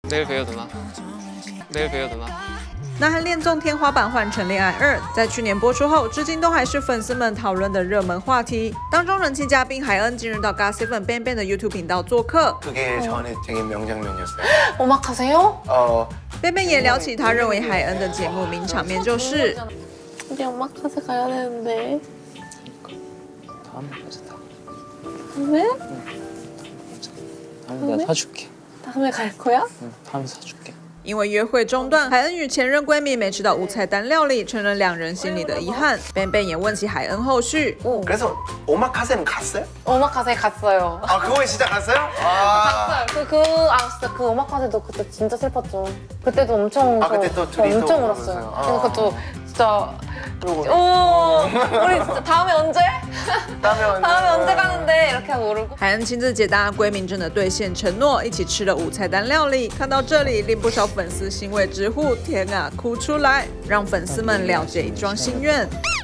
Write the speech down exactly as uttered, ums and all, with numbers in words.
내일 뵈요 누나. 내일 뵈요 누나. 南韩恋综天花板换成恋爱二，在去年播出后，至今都还是粉丝们讨论的热门话题。当中人气嘉宾海恩近日到 GOT7 BANBAN 的 YouTube 频道做客， 그게 저한테 되게 명장면이었어요. 오마카세요? 어, BANBAN也聊起他认为海恩的节目名场面就是。 우리 오마카세 가야 되는데. 다음에 가자. 다음에? 다음에 내가 사줄게. 다음에 갈 거야? 응, 다음에 사줄게. 因为约会中断，海恩与前任闺蜜没吃到无菜单料理，成了两人心里的遗憾。BANBAN也问起海恩后续。 그래서 오마카세는 갔어요? 오마카세 갔어요. 아, 그거에 진짜 갔어요? 아. 갔어요. 그, 그, 아, 진짜 그 오마카세도 그때 진짜 슬펐죠. 그때도 엄청. 아, 그때 또 둘이 엄청 또 울었어요. 울었어요. 아. 그래서 그것도 진짜. 오, 우리 진짜 다음에 언제? 다음에 언제? 다음에 언제 가는데? 이렇게 하고 울고. 海恩亲自解答闺蜜真的兑现承诺，一起吃了午餐单料理。看到这里，令不少粉丝欣慰直呼：“天啊，哭出来！”让粉丝们了结一桩心愿。